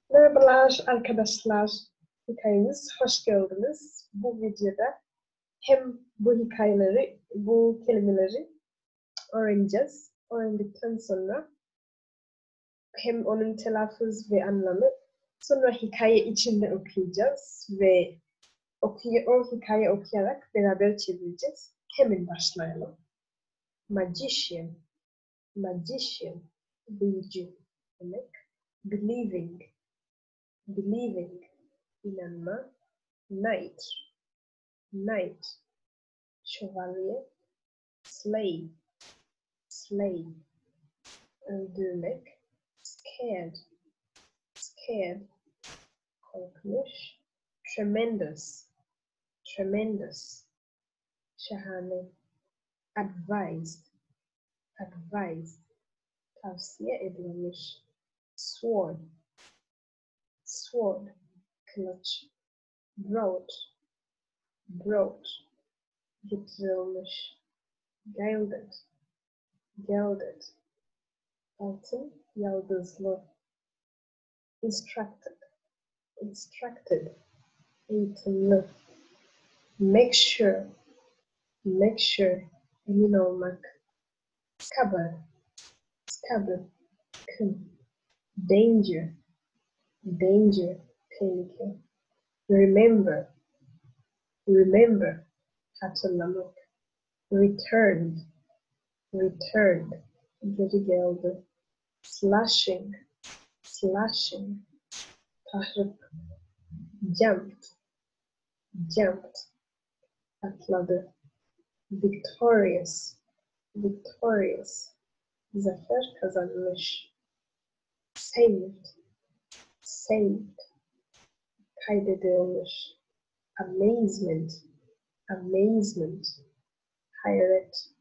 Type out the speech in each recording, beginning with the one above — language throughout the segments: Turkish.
Merhabalar arkadaşlar. Hikayemiz hoş geldiniz. Bu videoda hem bu hikayeleri, bu kelimeleri öğreneceğiz. Öğrendikten sonra hem onun telaffuz ve anlamı, sonra hikaye içinde okuyacağız ve o hikaye okuyarak beraber çevireceğiz. Hemen başlayalım. Magician, magician, büyücü demek. Believing, believing, inanma. Knight, knight, şövalye. Slave, slave, öldürmek. Scared, scared, korkmuş. Tremendous, tremendous, şahane. Advised, advised, tavsiye edilmiş. Sword, sword, kılıç. Brought, brought, getirilmiş. Gilded, gilded, altın, yaldızlı. Instructed, instructed, eğitimli. Make sure, make sure, emin olmak. Scabbard, scabbard, kın. Danger, danger, tehlike. Remember, remember, hatırlamak. Returned, returned, geri geldi. Slashing, slashing, tahrip. Jumped, jumped, atladı. Victorious, victorious, zafer kazanmış. Saved, saved, kaydedilmiş. Amazement, amazement, hayret.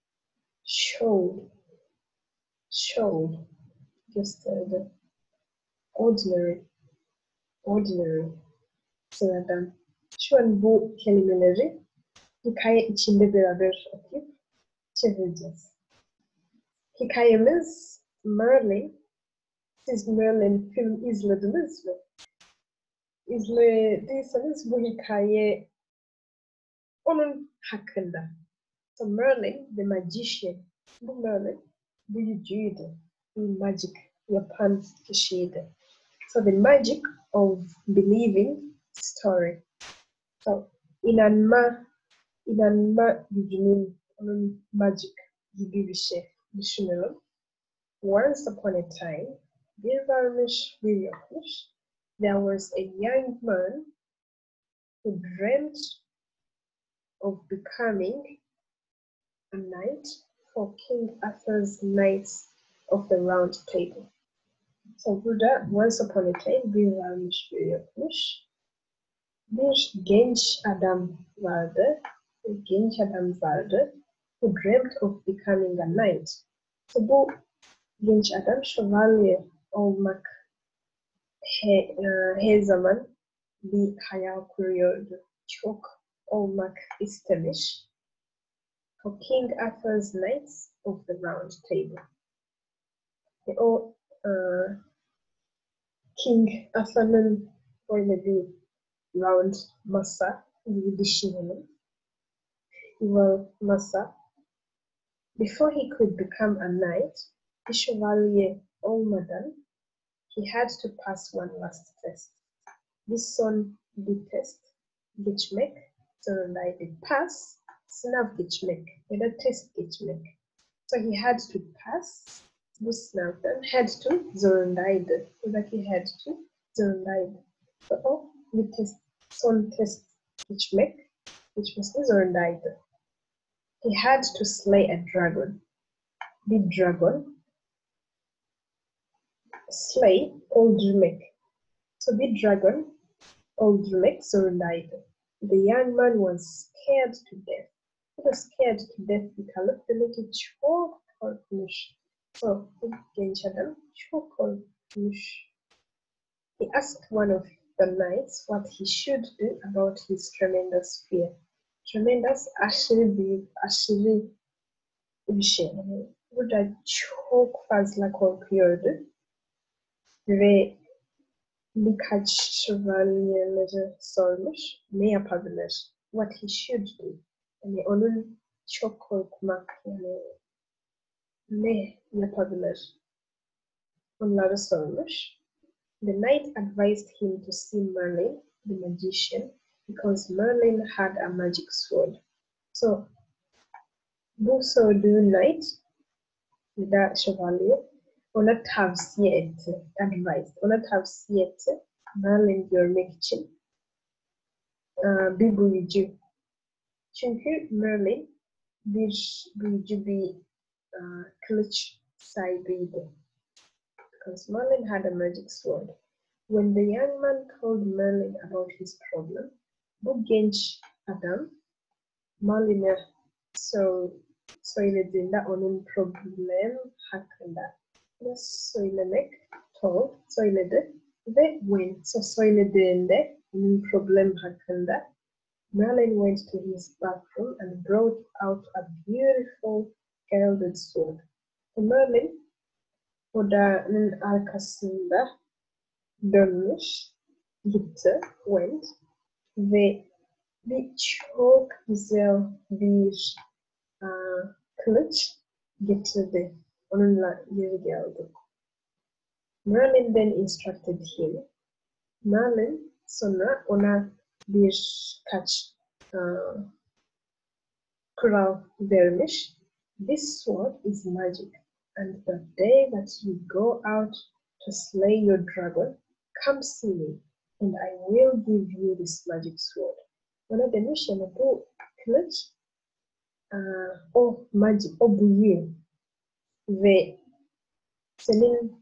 Showed, showed, gösterdi. Ordinary, ordinary, sıradan. Şu an bu kelimeleri hikaye içinde beraber okuyup çevireceğiz. Hikayemiz Merlin. Siz Merlin film izlediniz mi? İzlediyseniz bu hikaye onun hakkında. So Merlin, the magician. Bu Merlin büyücüydü. Bir magic yapan kişiydi. So the magic of believing story. So inanma gücünün, onun magic gibi bir şey düşünelim. Once upon a time, bir varmış, bir yokmuş. There was a young man who dreamt of becoming a knight for King Arthur's Knights of the Round Table. So burada once upon a time bir varmış, bir yokmuş. Bir genç adam vardı. Bir genç adam vardı. Who dreamt of becoming a knight. So bu genç adam şövalye olmak her zaman bir hayal kuruyordu. Çok olmak istemiş. For King Arthur's Knights of the Round Table. O King Arthur'ın böyle bir round masa gibi düşünelim. Yuval masa. Before he could become a knight, bir şövalye olmadan he had to pass one last test. Bir son bir test geçmek zorundaydı. Pass, sınav geçmek ya da test geçmek. So he had to pass bu sınavdan, had to zorundaydı. Buradaki had to zorundaydı. So o bir test, son test geçmesine zorundaydı. He had to slay a dragon. Bir dragon. Slay, öldürmek. So bir dragon öldürmek zorundaydı. The young man was scared to death. He was scared to death bir kalıp demek ki çok korkmuş. So bu genç adam çok korkmuş. He asked one of the knights what he should do about his tremendous fear. Tremendous, aşırı büyük, aşırı bir şey. Yani burada çok fazla korkuyordu. Ve birkaç şövalyeleri sormuş. Ne yapabilir? What he should do. Yani onun çok korkmak, yani ne yapabilir? Onları sormuş. The knight advised him to see Merlin, the magician, because Merlin had a magic sword. So, bu sorduğu knight, ya da şövalye, ona tavsiye etti, ona tavsiye etti Merlin görmek için bir büyücü. Çünkü Merlin bir büyücü, bir kılıç sahibiydi. Because Merlin had a magic sword. When the young man told Merlin about his problem, bu genç adam Merlin'e söylediğinde onun problem hakkında söyledi ve söylediğinde onun problem hakkında Merlin went to his bathroom and brought out a beautiful gilded sword. Merlin odanın arkasında dönmüş, gitti, went ve çok güzel bir kılıç getirdi. Onunla geri geldi. Merlin then instructed him. Merlin sonra ona birkaç kural vermiş. This sword is magic, and the day that you go out to slay your dragon, come see me, and I will give you this magic sword. Ona demiş yani bu kılıç o büyü ve senin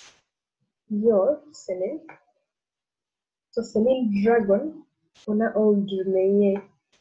dragon ona öldürmeye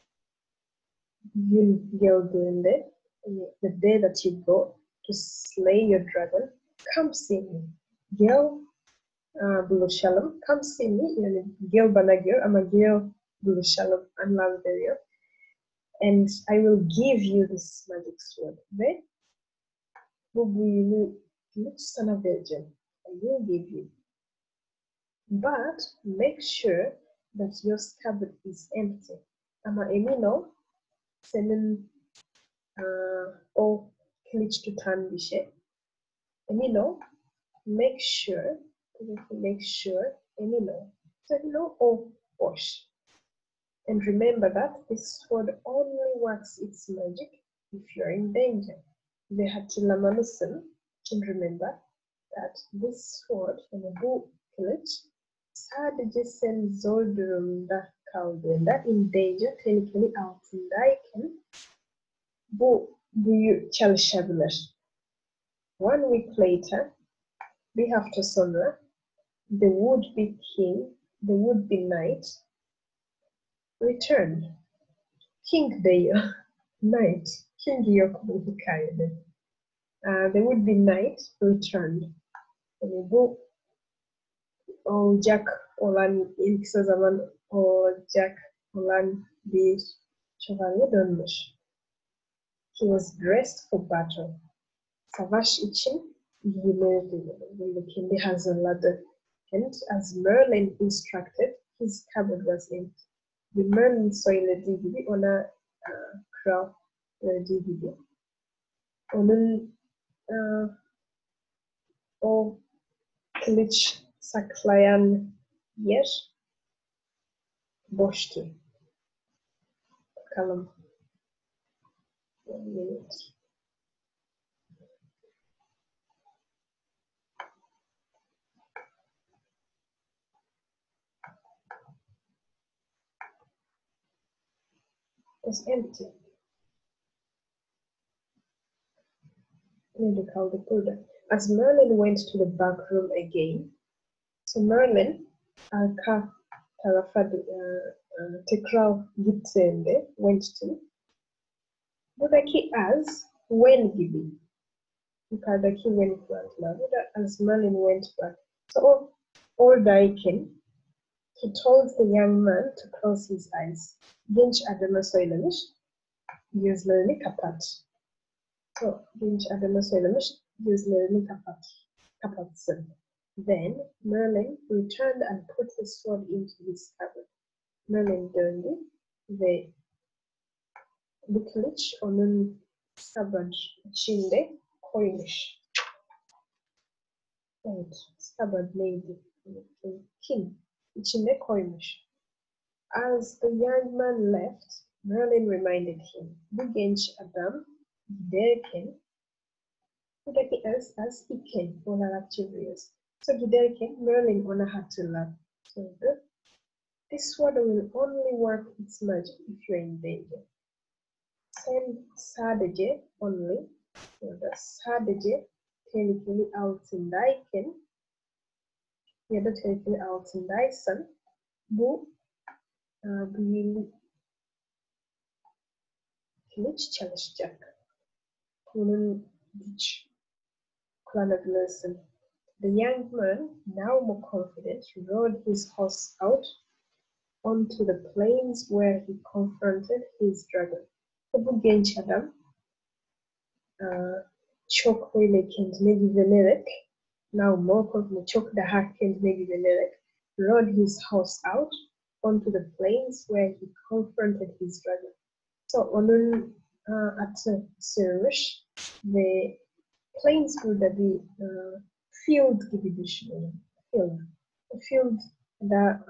gün geldiğinde, the day that you go to slay your dragon, come see me. Gel buluşalım. Come see me yani gel bana gör ama gel buluşalım anlam veriyor. And I will give you this magic sword. Ve bu büyülü kılıç sana vereceğim. I will give you. But make sure that your scabbard is empty. Ama emin ol senin o kılıç tutan bir şey. Emin ol. Make sure. Emin ol. So o boş. And remember that this sword only works its magic if you're in danger. Ve hatırlamalısın. And remember that this sword, yani bu kılıç, sadece sen zor durumda kaldığında, in danger, tehlikeli altındayken bu büyü çalışabilir. 1 week later, bir hafta sonra, the would-be knight, returned. King değil, knight. King yok bu hikayede. The would-be knight returned. Yani bu ilk zaman olacak olan bir şövalye dönmüş. He was dressed for battle. Savaş için giyinirdi. Kendi hazırladı. And as Merlin instructed, his cupboard was empty. Ve Merlin söylediği gibi, ona kral verdiği gibi, onun o kılıç saklayan yer boştu. Bakalım. Evet. It was empty. Nerede kaldık burada? As Merlin went to the back room again, so Merlin arka tarafa tekrar gittiğinde, went to, buradaki as, when gibi. Yukarıdaki when kullandılar. Burada as Merlin went back. So oradayken, he told the young man to close his eyes. Genç adama söylemiş, gözlerini kapat. So, genç adama söylemiş, gözlerini kapatsın. Then Merlin returned and put the sword into his scabbard. Merlin döndü ve bu kılıç onun scabbard içinde koymuş. Evet, scabbard neydi? Kin içinde koymuş. As the young man left, Merlin reminded him, bu genç adam giderken, buradaki as iken olarak çeviriyoruz. So giderken Merlin ona hatırlattırdı. This sword will only work its magic if you're in danger. Sen sadece only ya da sadece tehlikeli altındayken ya da tehlikeli altındaysan bu büyülü kılıç çalışacak. Bunun güç kullanabilirsin. The young man, now more confident, rode his horse out onto the plains where he confronted his dragon. Bu genç adam çok böyle kendine güvenerek, now more confident, çok daha kendine güvenerek rode his horse out onto the plains where he confronted his dragon. So onun atı sürmüş ve plains burada bir field gibi düşünelim. Field'da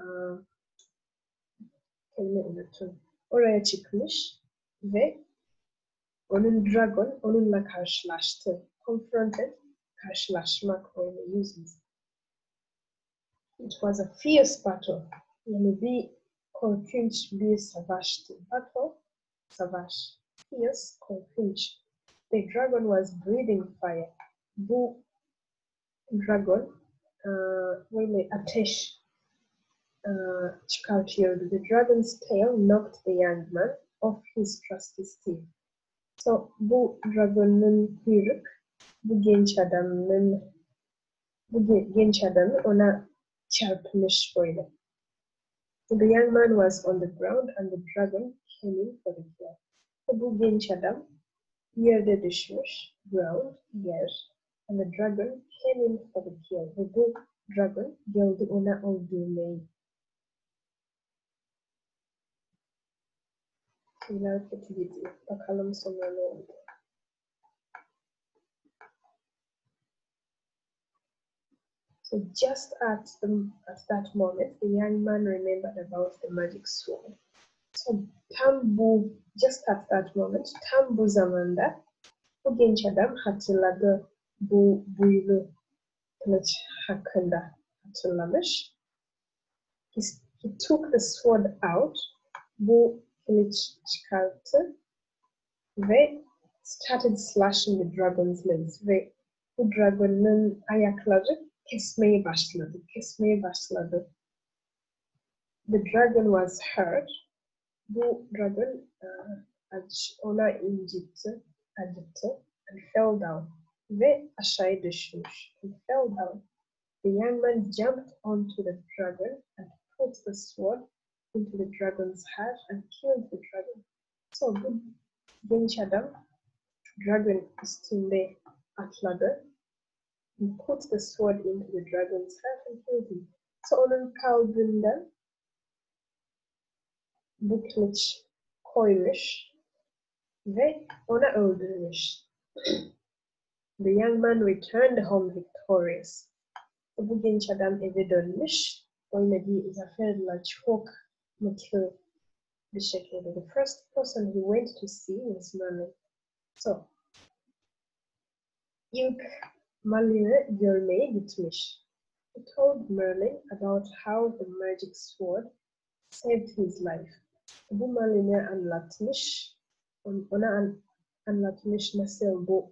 kelime unuttum. Oraya çıkmış ve onun dragon onunla karşılaştı. Confronted, karşılaşmak öyle uses. It was a fierce battle. Yani bir korkunç bir savaştı. Battle, savaş. Fierce, korkunç. The dragon was breathing fire. Bu dragon böyle ateş çıkartıyordu. The dragon's tail knocked the young man off his trusty steed. So bu dragonun kuyruk bu genç adamın ona çarpmış böyle. So the young man was on the ground and the dragon came in for the kill. So bu genç adam yerde düşmüş, ground, yer, and the dragon came in for the kill. Ve bu dragon geldi ona öldürmeyi. Şeyler kötü gidiyor. Bakalım sonra ne oldu. So just at that moment, the young man remembered about the magic sword. So just at that moment, tam bu zamanda bu genç adam hatırladı bu büyülü kılıç hakkında hatırlamış. He took the sword out, bu kılıç çıkarttı ve started slashing the dragon's legs ve bu dragonun ayakları kesmeye başladı. The dragon was hurt. Bu dragon ona acıttı and fell down ve aşağı düşmüş. He fell down. The young man jumped onto the dragon and put the sword into the dragon's heart and killed the dragon. So bu genç adam dragon üstünde atladı. He put the sword into the dragon's heart and killed him. So onun kalbinde bu kılıç koymuş ve ona öldürmüş. The young man returned home victorious. Bu genç adam eve dönmüş. Böyle bir zaferle çok mutlu bir şekilde. The first person he went to see was Merlin. So, ilk Merlin'i görmeye gitmiş. He told Merlin about how the magic sword saved his life. Bu Merlin'e anlatmış. Ona anlatmış nasıl bu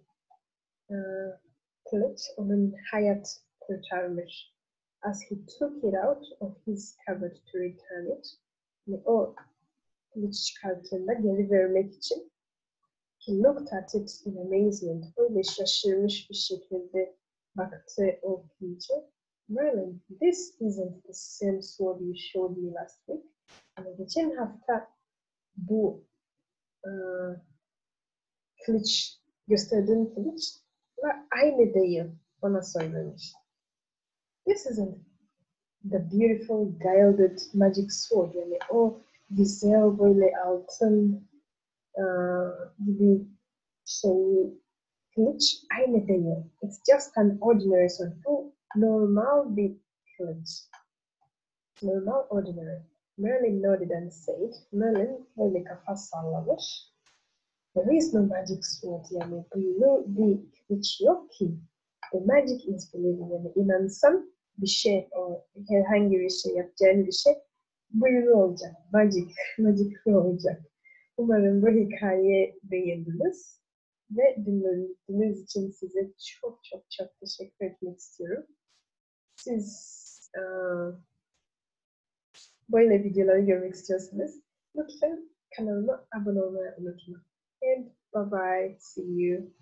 kılıç onun hayat kurtarmış. As he took it out of his cupboard to return it, o kılıç çıkarttığında geri vermek için he looked at it in amazement. Öyle şaşırmış bir şekilde baktı o kılıca. Merlin, this isn't the same sword you showed me last week. Yani geçen hafta bu kılıç gösterdiğin kılıç aynı değil ona söylemiş. This isn't the beautiful gilded magic sword yani o güzel böyle altın gibi şey kılıç aynı değil. It's just an ordinary sword. Bu normal bir kılıç. Normal ordinary. Merlin nodded and said, Merlin böyle kafa sallamış. There is no magic sword yani büyülü bir kılıç yok ki. The magic is believing yani inansan bir şey o herhangi bir şey yapacağın bir şey büyülü olacak. Magic olacak. Umarım bu hikayeyi beğendiniz ve dinlediğiniz için size çok çok çok teşekkür etmek istiyorum. Siz böyle videoları görmek istiyorsanız lütfen kanalıma abone olmayı unutmayın. And bye bye. See you.